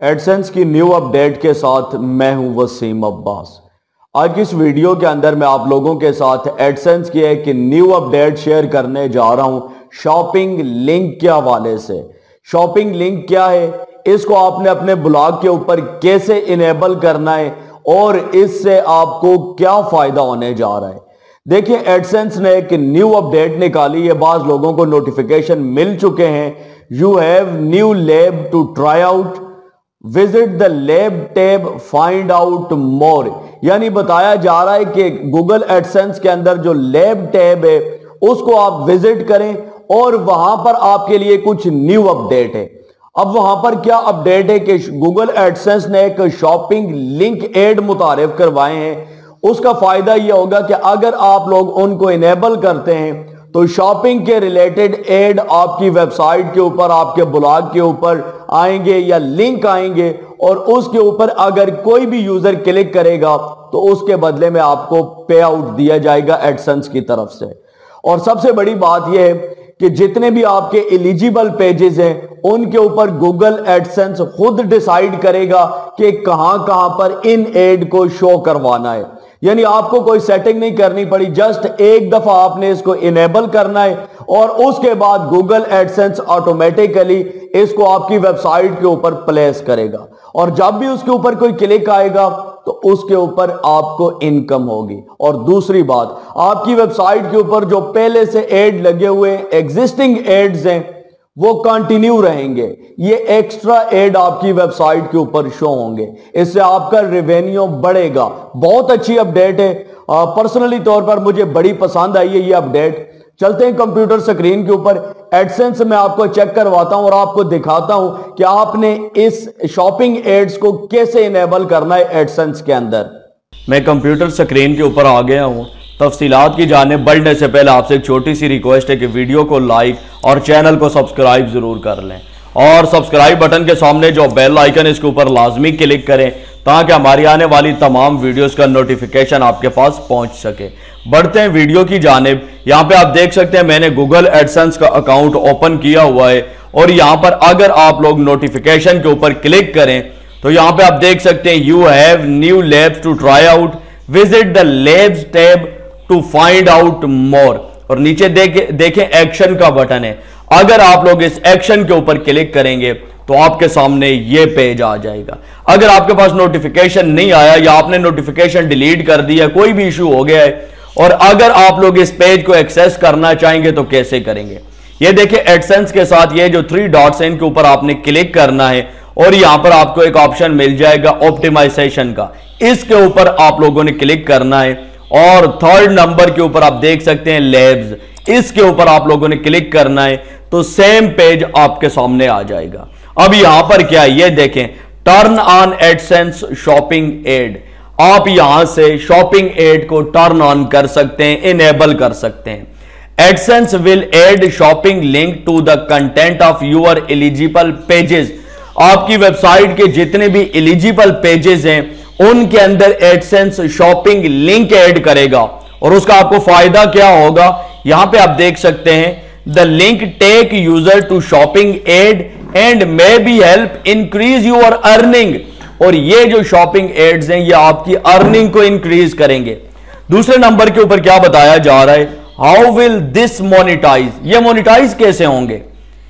AdSense की new update के साथ मैं हूं वसीम अब्बास। आज की इस वीडियो के अंदर मैं आप लोगों के साथ एडसेंस की एक न्यू अपडेट शेयर करने जा रहा हूं शॉपिंग लिंक के हवाले से। शॉपिंग लिंक क्या है, इसको आपने अपने ब्लॉग के ऊपर कैसे इनेबल करना है और इससे आपको क्या फायदा होने जा रहा है। देखिए, एडसेंस ने एक न्यू अपडेट निकाली है, बाज लोगों को नोटिफिकेशन मिल चुके हैं। You have new lab to try out, visit the lab tab, find out more. यानी बताया जा रहा है कि गूगल एडसेंस के अंदर जो लैब टैब है उसको आप विजिट करें और वहां पर आपके लिए कुछ न्यू अपडेट है। अब वहां पर क्या अपडेट है कि गूगल एडसेंस ने एक शॉपिंग लिंक एड मुतारिफ करवाए हैं। उसका फायदा यह होगा कि अगर आप लोग उनको इनेबल करते हैं तो शॉपिंग के रिलेटेड एड आपकी वेबसाइट के ऊपर, आपके ब्लॉग के ऊपर आएंगे या लिंक आएंगे और उसके ऊपर अगर कोई भी यूजर क्लिक करेगा तो उसके बदले में आपको पे आउट दिया जाएगा एडसेंस की तरफ से। और सबसे बड़ी बात यह है कि जितने भी आपके एलिजिबल पेजेस हैं उनके ऊपर गूगल एडसेंस खुद डिसाइड करेगा कि कहां कहां पर इन एड को शो करवाना है। यानी आपको कोई सेटिंग नहीं करनी पड़ी, जस्ट एक दफा आपने इसको इनेबल करना है और उसके बाद गूगल एडसेंस ऑटोमेटिकली इसको आपकी वेबसाइट के ऊपर प्लेस करेगा और जब भी उसके ऊपर कोई क्लिक आएगा तो उसके ऊपर आपको इनकम होगी। और दूसरी बात, आपकी वेबसाइट के ऊपर जो पहले से एड लगे हुए एग्जिस्टिंग एड्स हैं वो कंटिन्यू रहेंगे, ये एक्स्ट्रा एड आपकी वेबसाइट के ऊपर शो होंगे, इससे आपका रेवेन्यू बढ़ेगा। बहुत अच्छी अपडेट है, पर्सनली तौर पर मुझे बड़ी पसंद आई है ये अपडेट। चलते हैं कंप्यूटर स्क्रीन के ऊपर, एडसेंस में आपको चेक करवाता हूं और आपको दिखाता हूं कि आपने इस शॉपिंग एड्स को कैसे इनेबल करना है एडसेंस के अंदर। मैं कंप्यूटर स्क्रीन के ऊपर आ गया हूं। तफसीलात की जानिब बढ़ने से पहले आपसे एक छोटी सी रिक्वेस्ट है कि वीडियो को लाइक और चैनल को सब्सक्राइब जरूर कर लें और सब्सक्राइब बटन के सामने जो बेल आइकन है इसके ऊपर लाजमी क्लिक करें ताकि हमारी आने वाली तमाम वीडियोस का नोटिफिकेशन आपके पास पहुंच सके। बढ़ते हैं वीडियो की जानिब। यहाँ पे आप देख सकते हैं मैंने गूगल एडसेंस का अकाउंट ओपन किया हुआ है और यहाँ पर अगर आप लोग नोटिफिकेशन के ऊपर क्लिक करें तो यहाँ पे आप देख सकते हैं you have new labs to try out, visit the labs tab to find out more. और नीचे देखें एक्शन का बटन है, अगर आप लोग इस एक्शन के ऊपर क्लिक करेंगे तो आपके सामने ये पेज आ जाएगा। अगर आपके पास नोटिफिकेशन नहीं आया या आपने नोटिफिकेशन डिलीट कर दिया, कोई भी इशू हो गया है और अगर आप लोग इस पेज को एक्सेस करना चाहेंगे तो कैसे करेंगे। ये देखिए एडसेंस के साथ ये जो 3 डॉट्स हैं इनके ऊपर आपने क्लिक करना है और यहां पर आपको एक ऑप्शन मिल जाएगा ऑप्टिमाइजेशन का, इसके ऊपर आप लोगों ने क्लिक करना है और 3rd नंबर के ऊपर आप देख सकते हैं लैब्स, इसके ऊपर आप लोगों ने क्लिक करना है तो सेम पेज आपके सामने आ जाएगा। अब यहां पर क्या है ये देखें, turn on AdSense shopping ad. आप यहां से शॉपिंग एड को टर्न ऑन कर सकते हैं, इनेबल कर सकते हैं। AdSense will add shopping link to the content of your eligible pages. आपकी वेबसाइट के जितने भी एलिजिबल पेजेस हैं उनके अंदर एडसेंस शॉपिंग लिंक ऐड करेगा और उसका आपको फायदा क्या होगा, यहां पे आप देख सकते हैं the link take user to shopping ad and may be help increase your earning. और ये जो शॉपिंग एड्स हैं ये आपकी अर्निंग को इंक्रीज करेंगे। दूसरे नंबर के ऊपर क्या बताया जा रहा है, हाउ विल दिस मोनिटाइज, ये मोनिटाइज कैसे होंगे।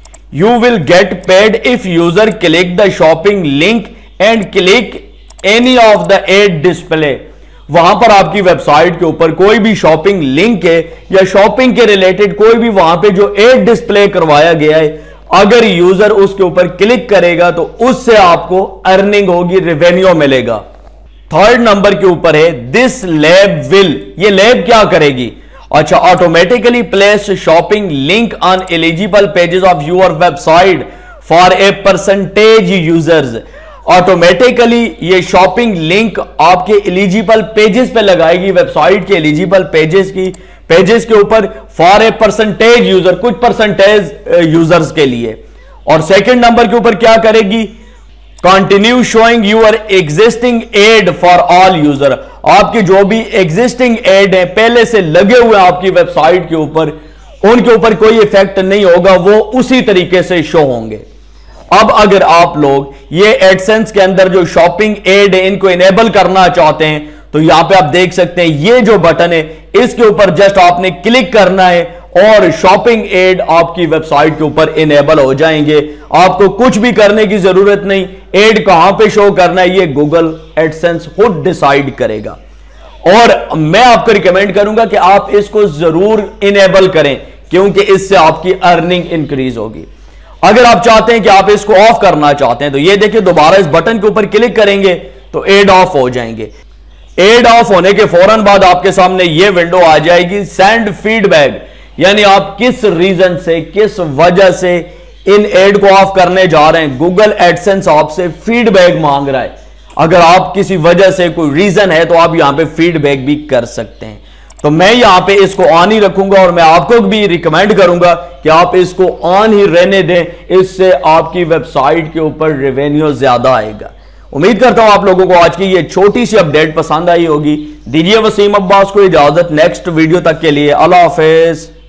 You will get paid if user click the shopping link and click any of the ad display. वहां पर आपकी वेबसाइट के ऊपर कोई भी शॉपिंग लिंक है या शॉपिंग के रिलेटेड कोई भी वहां पे जो एड डिस्प्ले करवाया गया है, अगर यूजर उसके ऊपर क्लिक करेगा तो उससे आपको अर्निंग होगी, रेवेन्यू मिलेगा। 3rd नंबर के ऊपर है दिस लैब विल, ये लैब क्या करेगी, अच्छा automatically place shopping link on eligible pages of your website for a percentage users. Automatically ये शॉपिंग लिंक आपके एलिजिबल पेजेस पे लगाएगी, वेबसाइट के एलिजिबल पेजेस के ऊपर फॉर ए परसेंटेज यूजर, कुछ परसेंटेज यूजर्स के लिए। और 2nd नंबर के ऊपर क्या करेगी, continue showing your existing ad for all user. आपके जो भी एग्जिस्टिंग एड है पहले से लगे हुए आपकी वेबसाइट के ऊपर, उनके ऊपर कोई इफेक्ट नहीं होगा, वो उसी तरीके से शो होंगे। अब अगर आप लोग ये एडसेंस के अंदर जो शॉपिंग एड है इनको इनेबल करना चाहते हैं तो यहां पे आप देख सकते हैं ये जो बटन है इसके ऊपर जस्ट आपने क्लिक करना है और शॉपिंग एड आपकी वेबसाइट के ऊपर इनेबल हो जाएंगे। आपको कुछ भी करने की जरूरत नहीं, एड कहां पे शो करना है ये गूगल एडसेंस खुद डिसाइड करेगा। और मैं आपको रिकमेंड करूंगा कि आप इसको जरूर इनेबल करें क्योंकि इससे आपकी अर्निंग इंक्रीज होगी। अगर आप चाहते हैं कि आप इसको ऑफ करना चाहते हैं तो ये देखिए दोबारा इस बटन के ऊपर क्लिक करेंगे तो एड ऑफ हो जाएंगे। एड ऑफ होने के फौरन बाद आपके सामने ये विंडो आ जाएगी सेंड फीडबैक, यानी आप किस रीजन से, किस वजह से इन एड को ऑफ करने जा रहे हैं। गूगल एडसेंस आपसे फीडबैक मांग रहा है। अगर आप किसी वजह से कोई रीजन है तो आप यहां पे फीडबैक भी कर सकते हैं। तो मैं यहां पे इसको ऑन ही रखूंगा और मैं आपको भी रिकमेंड करूंगा कि आप इसको ऑन ही रहने दें, इससे आपकी वेबसाइट के ऊपर रेवेन्यू ज्यादा आएगा। उम्मीद करता हूं आप लोगों को आज की ये छोटी सी अपडेट पसंद आई होगी। दीजिए वसीम अब्बास को इजाजत, नेक्स्ट वीडियो तक के लिए अल्लाह हाफिज।